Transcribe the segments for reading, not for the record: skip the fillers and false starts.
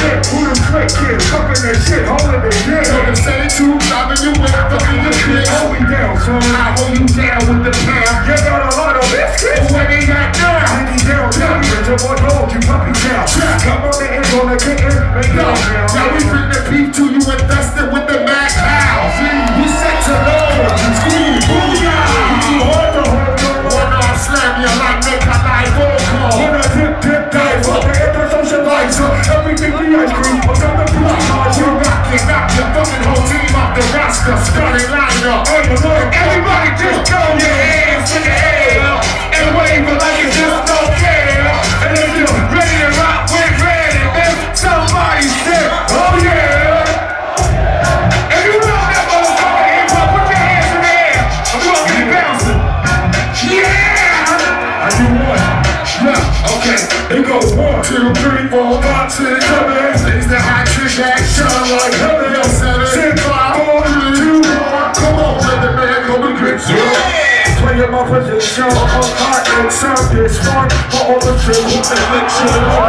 shit, who them trick kids, fucking that shit, holding it down. So the 72, driving you with fucking your bitch. Hold me down, son. I hold you down with the pound. You got a lot of biscuits. Where they at now? Take me down, tell me that your boy told you, puppy down. Come on the end, gonna get it, make it down. Now we bring the beef to you, invested with the Mac House. We set to low, scream, booyah. You hard to hold on. One arm slam you like Nick, I like roll call. When I dip, dive, fuck the anti-socializer. Everything we ice cream, I'm on the block. You knock your fucking whole team off the roster. Starting lineup. Everybody just throw your hands in the air and wave it like you just don't care. And if you're ready to rock with Red, then somebody say, oh yeah. If you know that motherfucker hip hop, put your hands in the air. I'm gonna get it bouncing. Yeah! I do one. Yeah, okay. It goes 1, 2, 3, 4, 5, 6, 7. It's the hot trick action like hell. 7, 6, 5, 4, 3, 2, 1. Come on, let the man come and get you. Playing my position, I'm hot and sound this fun. For all the shit who election.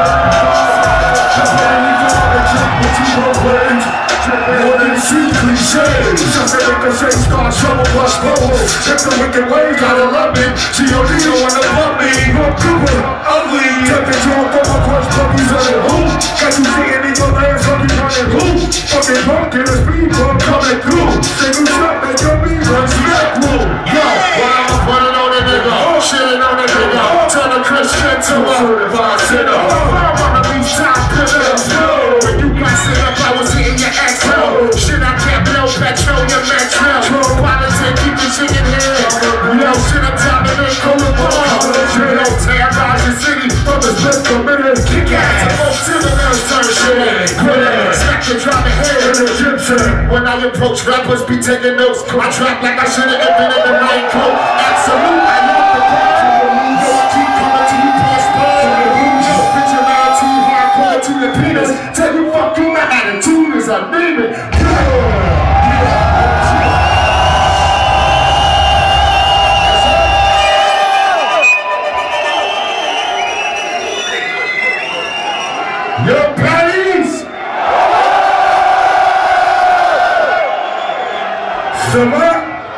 Just let me go and check what you don't wait. More than see cliches. Just to make the shake start trouble plus bubble. If the wicked ways gotta love me. G.O.D. don't wanna love me. Look Cooper, ugly. Take the draw for my crush puppies on it. Who? Got you seeing these other ass fucking running. Who? Fucking punk in a speed bump coming through. Say you shot, make your beat run smack room. Yo, what I'ma put it on a nigga. Shitting on a nigga. Turn a Christian to a certified sinner. I'm on the beach top pillars. When you got set up, I was hitting your exhale. Shit, I can't blow petrol, your metro. Politics, keep the chicken here. Yo, shit, I'm dominant, cold and ball. Yo, terrorize your city from the split for minutes. Kick ass, I'm on to the nurse, turn shit. Quit it, smack your dropping head in the Egyptian. When I approach rappers, be taking notes. I trap like I should've been in the night coat. Absolute, I love the part. Yo, I keep coming to you, past ball. Yo, picture man, too hardcore to the penis. Tell you, fuck you, my attitude is anemic. Yo, Patties! Sama?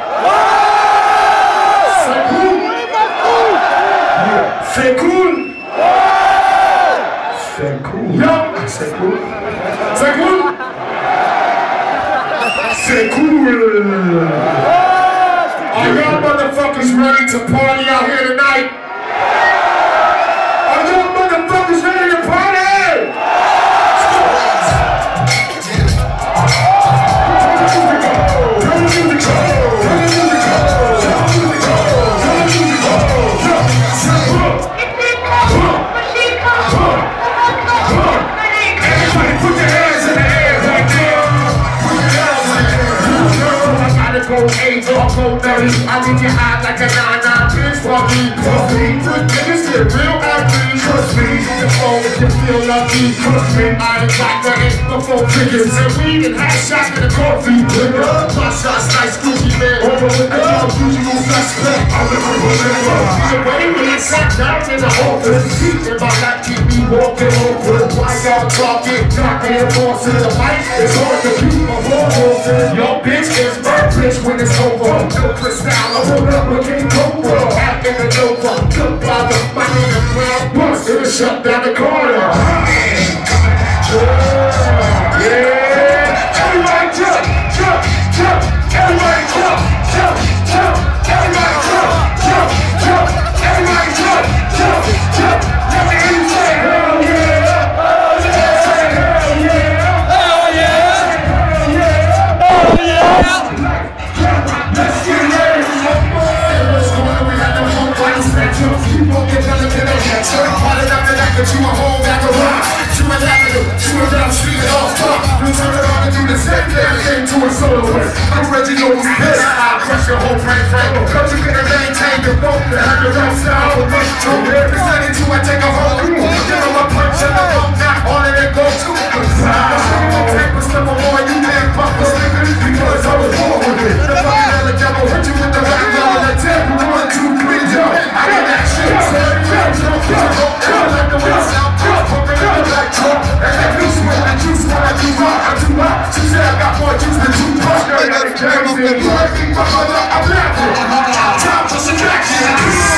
C'est cool? C'est cool? C'est cool. Yo, c'est cool. C'est cool? C'est cool. Are y'all motherfuckers ready to party out here tonight? Are y'all motherfuckers ready to party? I need you hot like a 9-9 bitch for me. Good niggas get real athletes. Trust me, the phone if you feel lucky. Trust me, I ain't got nothing before figures. And weed and hash shots in the coffee. Plus shots, nice Gucci man. Over with the usual suspect. I'm the remember. The way when I sat down in the office, teaching about that keep me walking over. Why y'all talking? Knocking your boss in the mic. It's hard to keep my balls in. Yo, bitch is my bitch when it's over. No crystal, I roll up looking Cobra. Out in the Nova, good father, my nigga Brown Bus, it'll shut down the corner. Yeah, everybody jump, jump, jump, everybody jump, jump, jump, everybody jump, jump, jump, everybody jump, jump, jump. Let me hear you say hell yeah, oh yeah, say hell yeah, hell yeah, hell yeah, oh yeah. Let's get ready. What's going on? We had no home fighting spectrums. People get better than they get. Hard enough to that, but you a home back a rock. To an avenue, to a down street, and off top. You turn around and do the same thing to a soloist. I'm Reginald Piss. I'll crush your whole brain frame. But you can maintain your boat to have your own style with much truth. Presenting to, I take a whole room. Give them a punch and a bump back on it and go to the side. I'm taking some more, you can't fuck this nigga because I was born with it. The fucking the devil hit you with the rap law and the 10, 1, 2, 3, jump. I got that shit. Jump, jump, jump, jump, like the West South, jump, pumping in the black truck, and that new swing. heard me, my mother, I'm laughing. Time for some action.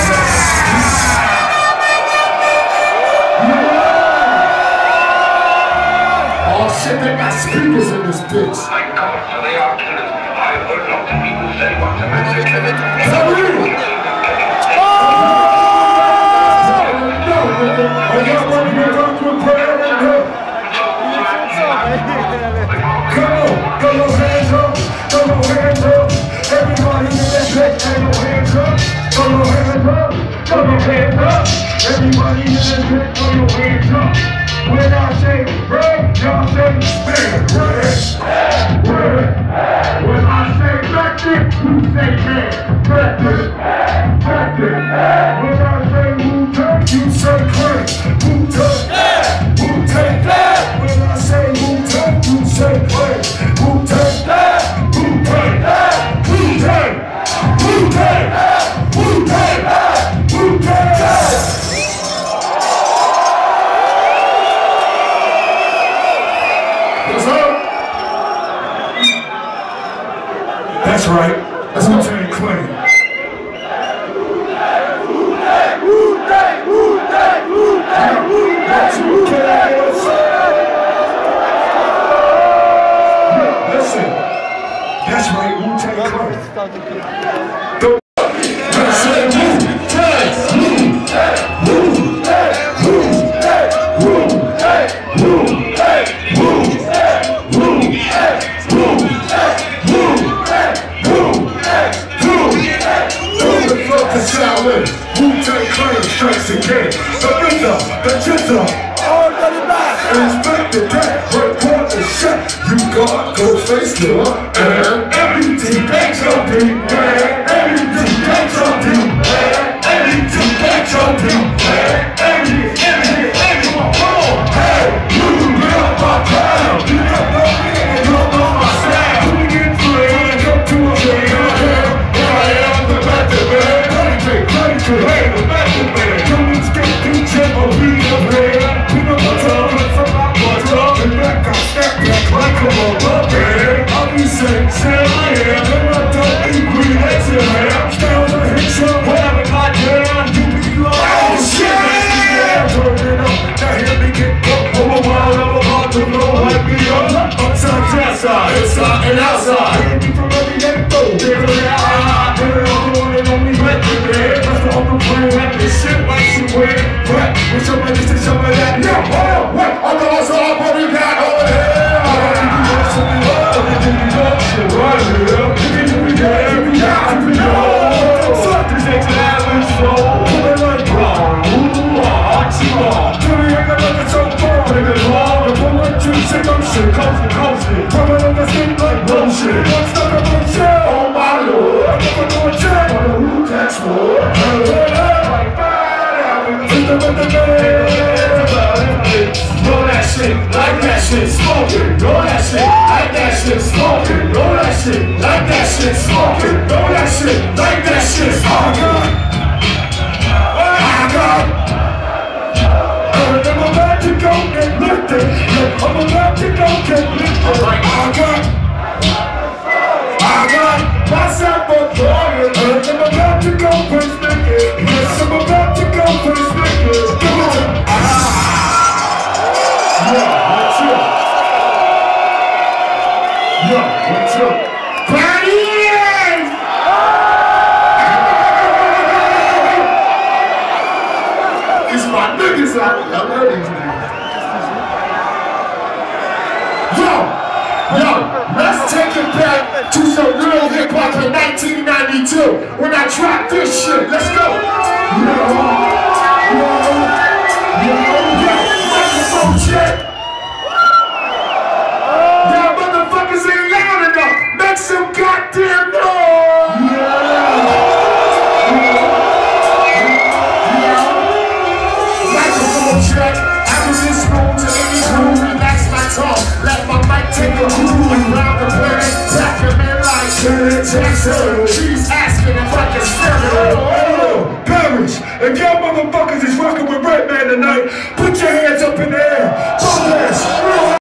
Oh shit, they got speakers in this bitch. My God, so they are killers. I've heard lots of people say what the message is. Everybody in the pit, throw your hands up. When I say red, y'all say red, red. When I say back it, you say man, back it. When I say Wu-Tang, you say crank, Wu-Tang. When I say Wu-Tang, you say crank, Wu-Tang. That's right. That's Wu-Tang Clan. Listen. That's right, Wu-Tang Clan. Wu-Tang Clan strikes again. The rhythm, the rhythm. All got it back. Inspector Deck, report the shit. You got Ghostface Killer and everything that's on me, man. Everything that's on me, man. Everything that's on me, man. Everything, come on. Hey, you got my crown. You got my man. You know my sound. We get free, come to a man. I am the method man. Hey, the method man. Don't escape the temple, be the man. Pick up my tongue, and from my butter. And back, I step back like a mother. I'll be saying, I am. And I don't agree, that's it, man. Style the hit show, whatever I down. You be like, oh shit! Turn it up, now hear me get up. I'm a wild, I'm about to blow, like me up. Upside, downside, inside, and outside. Hear me from every day, though. Give it out, give it all, and only let me man. That's the open plan, like this shit, like she wear. What? With some of this and some of that. No, hold on, what? I know what's all what we got over here. I don't think you want some of love, and then you know shit right here. If you get every time, you know. Suck this extra slow. Pull it like bro. Ooh, Archie-Ball. Do you ain't gonna look so far, nigga, long. The 1, 2, 6, I'm shit, coast to coast. Put it on the skin like bullshit. One stuck up on shit, oh my lord. I'm never gonna check on the Wu-Tang Sword. Like roll that shit, like that shit, smoke it. Roll that shit, like that shit, smoke it. Roll that shit, like that shit, smoke it. Roll that shit, like that shit, smoke it. I'm about to go get lifted. I'm about to go get lifted. I got myself a target. I'm about to go push niggas. Yes, I'm about to go push niggas. Come on. What's up? Parties! It's my niggas out there. I love these niggas. Yo, let's take it back to some real hip hop in 1992 when I dropped this shit. Let's go. Microphone check. Y'all motherfuckers ain't loud enough. Make some goddamn noise. Microphone check. I was in school to any room, relax my tongue. Let my mic take a groove and round the place. Tap your man like Jackson. She's asking if I can stereo. Parrish, if y'all motherfuckers is rocking with Redman tonight, put your hands